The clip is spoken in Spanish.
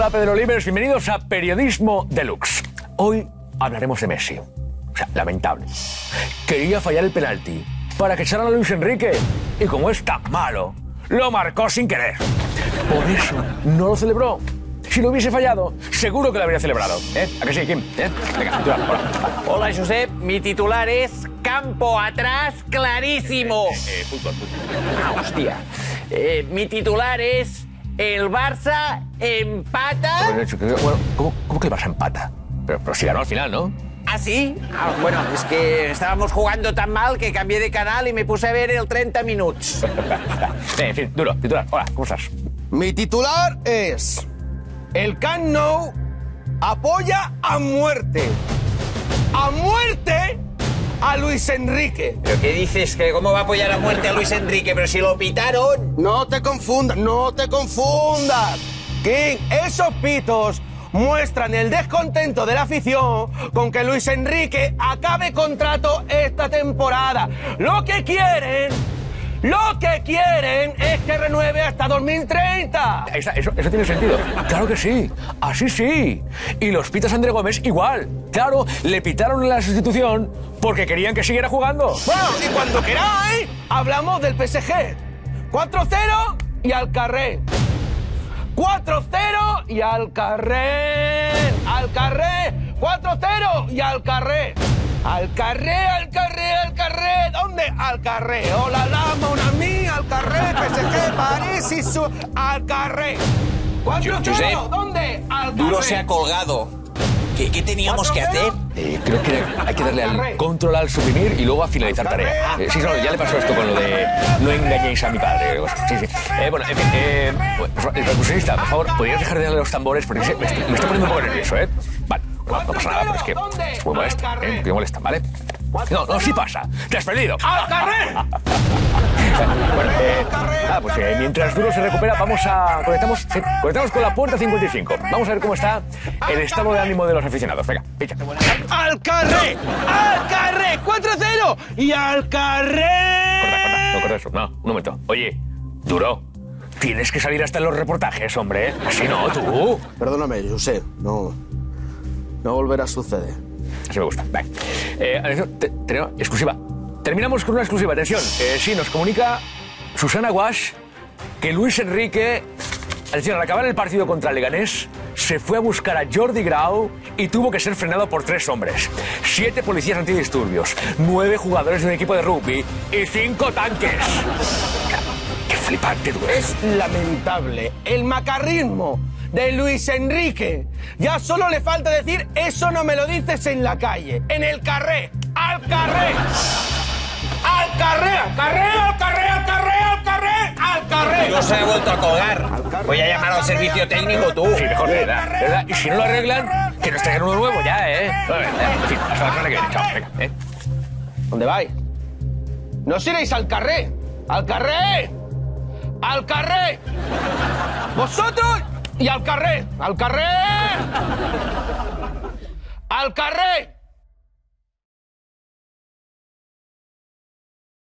Hola, Pedro Libres, bienvenidos a Periodismo Deluxe. Hoy hablaremos de Messi. O sea, lamentable. Quería fallar el penalti para que echaran a Luis Enrique. Y como es tan malo, lo marcó sin querer. Por eso no lo celebró. Si lo hubiese fallado, seguro que lo habría celebrado. ¿A que sí, Kim? Venga, titular, hola. Hola, Josep. Mi titular es campo atrás clarísimo. Fútbol. Ah, hostia. Mi titular es el Barça empata. Bueno, ¿cómo que el Barça empata? Pero si ganó al final, ¿no? ¿Ah, sí? Bueno, es que estábamos jugando tan mal que cambié de canal y me puse a ver el 30 minutos. En fin, duro, titular. Hola, ¿cómo estás? Mi titular es... El Camp Nou apoya a muerte. ¡A muerte! A Luis Enrique. ¿Pero qué dices? ¿Que cómo va a apoyar a muerte a Luis Enrique? Pero si lo pitaron. No te confundas, no te confundas. King, esos pitos muestran el descontento de la afición con que Luis Enrique acabe contrato esta temporada. Lo que quieren es que renueve hasta 2030. Eso tiene sentido. Claro que sí. Así sí. Y los pitas André Gómez igual. Claro, le pitaron en la sustitución porque querían que siguiera jugando. Bueno, y cuando queráis, hablamos del PSG. 4-0 y al carré. 4-0 y al carré. Al carré. 4-0 y al carré. Al carré, al carré, al carré. ¿Dónde? Al carré. Hola, la mon ami, al carré. PSG, París y su... Al carré. 4-0, ¿dónde? Al carré. Duro se ha colgado. ¿Qué teníamos que hacer? Creo que hay que darle al control al suprimir y luego a finalizar tarea. Sí, claro, ya le pasó esto con lo de no engañéis a mi padre. Sí. Bueno, en fin, el percusionista, por favor, ¿podrías dejar de darle los tambores? Porque me está poniendo un poco nervioso, ¿eh? Vale, no pasa nada, pero es que es muy molesto, que molesta, ¿vale? No, sí pasa. ¡Te has perdido! ¡Al carré! Bueno, pues mientras Duro se recupera, conectamos con la puerta 55. Vamos a ver cómo está el estado de ánimo de los aficionados. Venga, picha. ¡Al carré! ¡Al carré! 4-0 y al carré. No corta eso. No, un momento. Oye, Duro, tienes que salir hasta en los reportajes, hombre. Así no, tú. Perdóname, José, no volverá a suceder. Así me gusta. Vale. Tenemos exclusiva. Terminamos con una exclusiva. Atención. Sí, nos comunica Susana Guasch que Luis Enrique, al acabar el partido contra el Leganés, se fue a buscar a Jordi Grau y tuvo que ser frenado por 3 hombres, 7 policías antidisturbios, 9 jugadores de un equipo de rugby y 5 tanques. ¡Qué flipante, tú! Es lamentable el macarrismo de Luis Enrique. Ya solo le falta decir, eso no me lo dices en la calle, en el carré. ¡Al carré! ¡Al carré! ¡Al carré! ¡Al carré! ¡Al carré! ¡Al carré! ¡Al carré! No se ha vuelto a colgar. Voy a llamar al servicio técnico, tú. Sí, mejor, ¿verdad? Y si no lo arreglan, que nos traigan uno nuevo ya, ¿eh? En fin, hasta la semana que viene. Chao, venga, ¿Dónde vais? ¿No os iréis al carré? ¡Al carré! ¡Al carré! ¡Vosotros! ¡Y al carré! ¡Al carré! ¡Al carré!